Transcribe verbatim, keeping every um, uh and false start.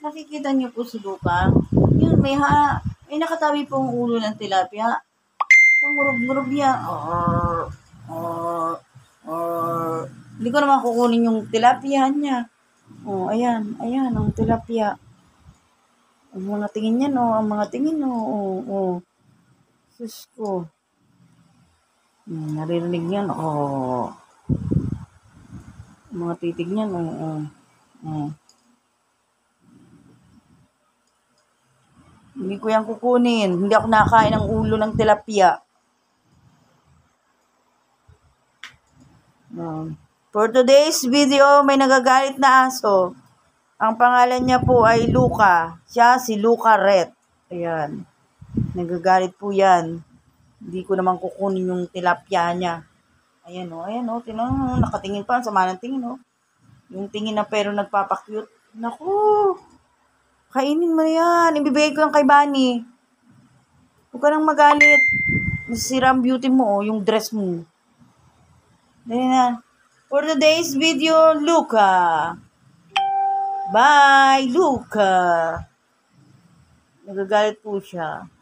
Nakikita niyo po si Luca? Yun, may ha, may nakatabi pong ulo ng tilapia. Murug-murug niya. Or, or, or. Hindi ko naman kukunin yung tilapia niya. Oh, ayan, ayan, ang tilapia. Ang mga tingin niya, no? Ang mga tingin, no? Oh, oh. Sus ko. Hmm, naririnig niya, no? Oh. Ang mga titig niya, no? Oh, oh. Hindi ko yan kukunin. Hindi ako nakain ng ulo ng tilapia. Um, for today's video, may nagagalit na aso. Ang pangalan niya po ay Luca. Siya si Luca Red. Ayan. Nagagalit po yan. Hindi ko naman kukunin yung tilapia niya. Ayan o, ayan o. Tinang, nakatingin pa. Sama ng tingin o. Yung tingin na pero nagpapakyut. Naku. Kainin mo yan. Ibibigay ko yan kay Bunny. Huwag ka nang magalit. Nasira ang beauty mo o. Yung dress mo. Dali na. For today's video, Luca. Bye, Luca. Nagagalit po siya.